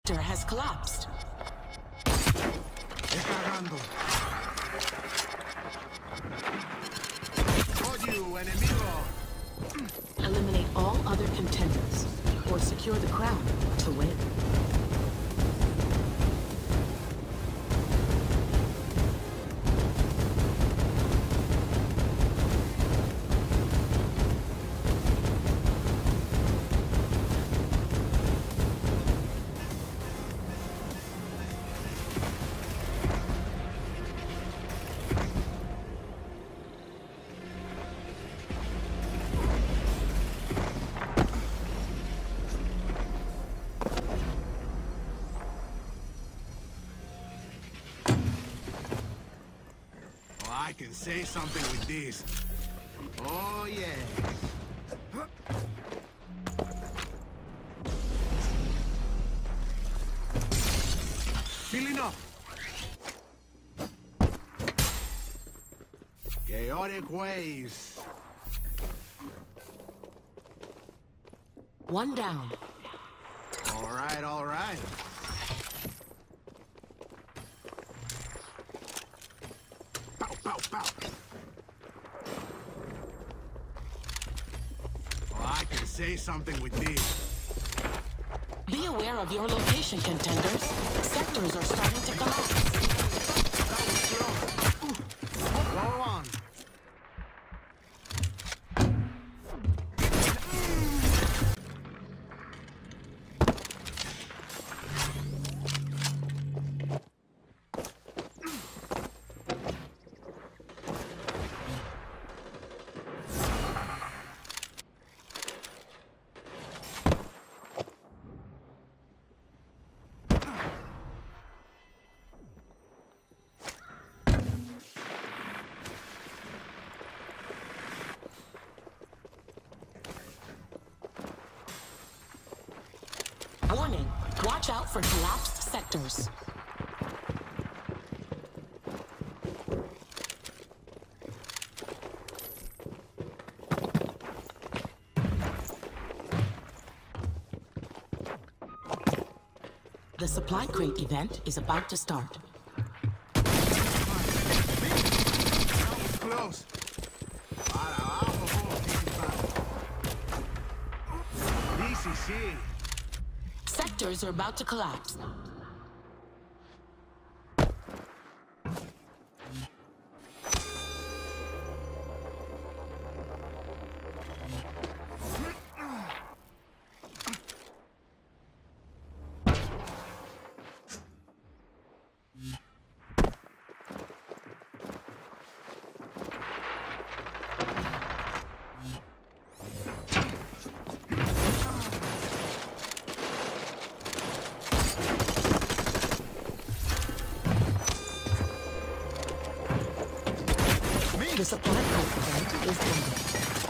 sector has collapsed. Cagando. Odio, enemigo. Eliminate all other contenders, or secure the crown to win. I can say something with this. Oh, yeah. Filling up. Chaotic waves. One down. All right, all right. Pow, pow, pow. Oh, I can say something with this. Be aware of your location, contenders. Sectors are starting to collapse. That was close. Go on. Warning, watch out for collapsed sectors. The supply crate event is about to start. That was close. Para abajo, easy, sí. Sectors are about to collapse. The supply crate event is ending.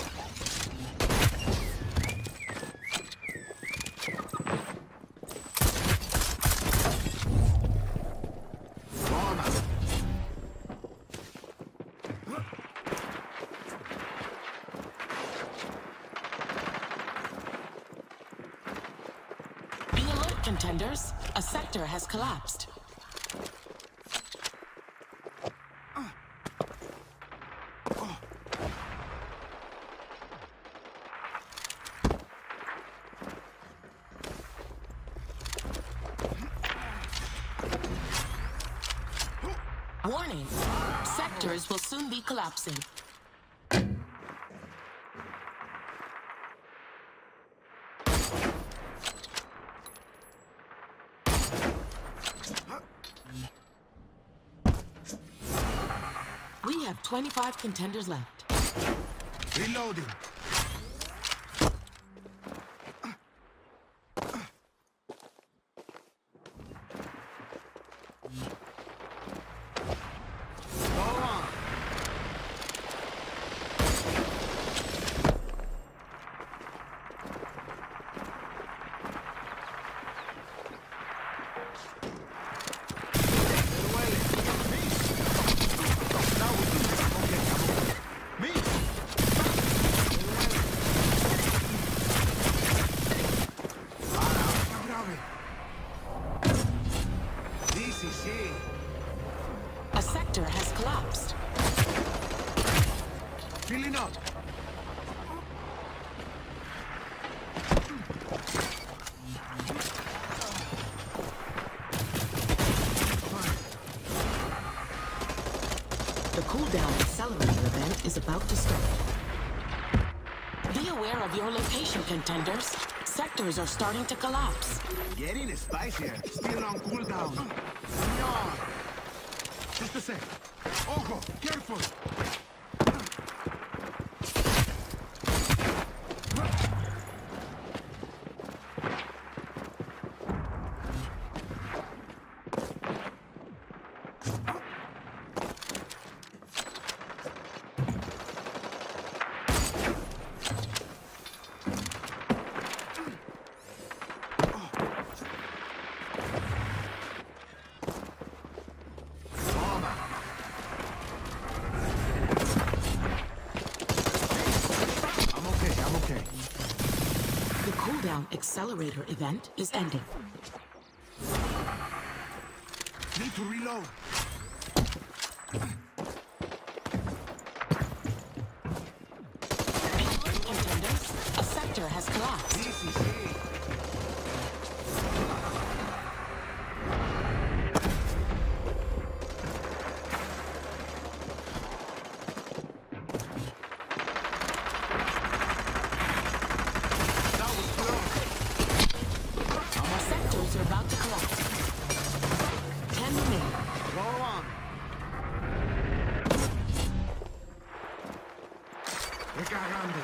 Be alert, contenders. A sector has collapsed. Warning, sectors will soon be collapsing. We have 25 contenders left. Reloading. Easy, see. A sector has collapsed. Filling up. The cooldown accelerator event is about to start. Be aware of your location, contenders. Sectors are starting to collapse. Getting spicier. Still on cooldown. Senor. Just a sec. Ojo, careful. The cooldown accelerator event is ending. Need to reload. Contenders, a sector has collapsed. Easy, see. Sectors are about to collapse. 10 remain. Go on. Ve cagando.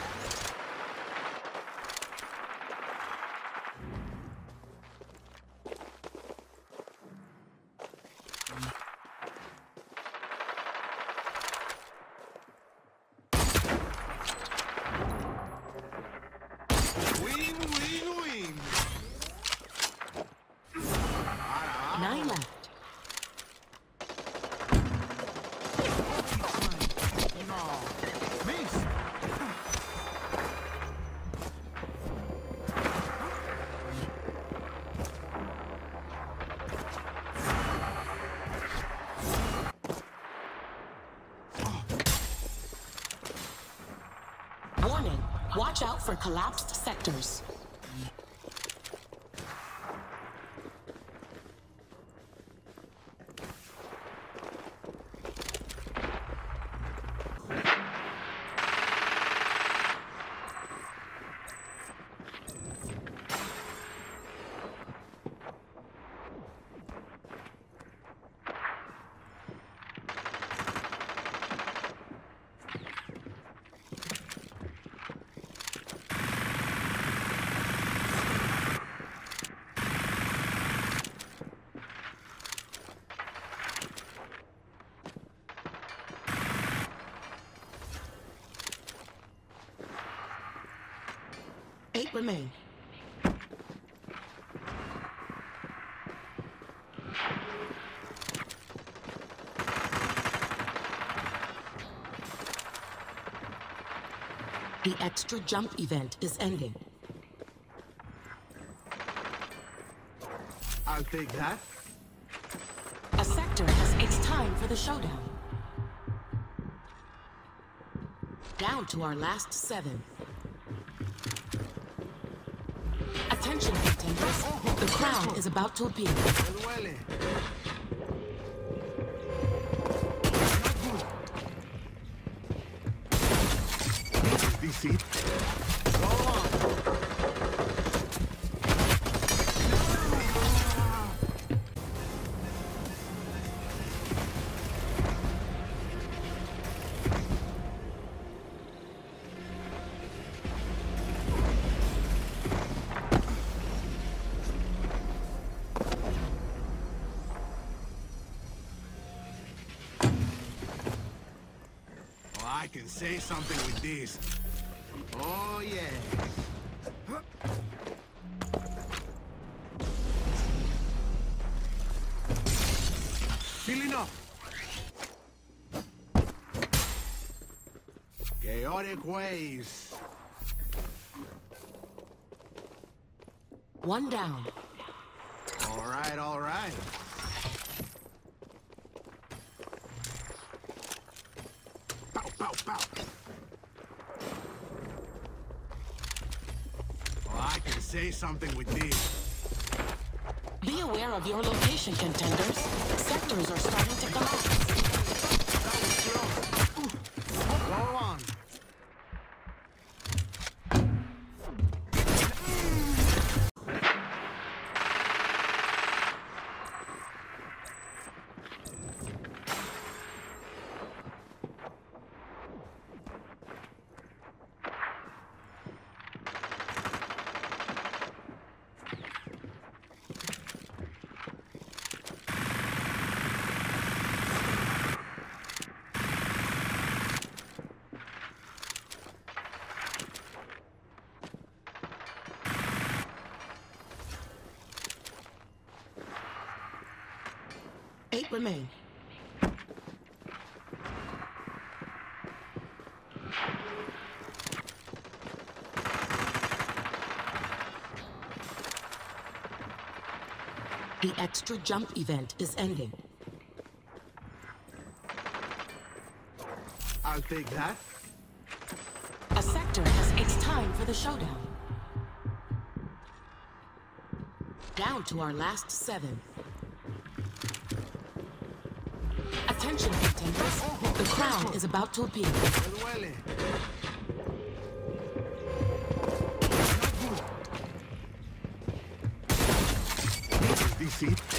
Win, win, win. 9 left. No. Miss. Warning, watch out for collapsed sectors. Eight remain. The extra jump event is ending. I'll take that. A sector has it's time for the showdown. Down to our last 7. Attention, contenders. The crown is about to appear. Me duele. Not good. This it? Go on. I can say something with this. Oh, yeah. Filling up. Chaotic waves. One down. All right, all right. say something with this. Be aware of your location, contenders. Sectors are starting to collapse. That was close. Go on. Eight remain. The extra jump event is ending. I'll take that. A sector has... It's time for the showdown. Down to our last 7. Attention, contenders. The crown is about to appear. Me duele. This is it.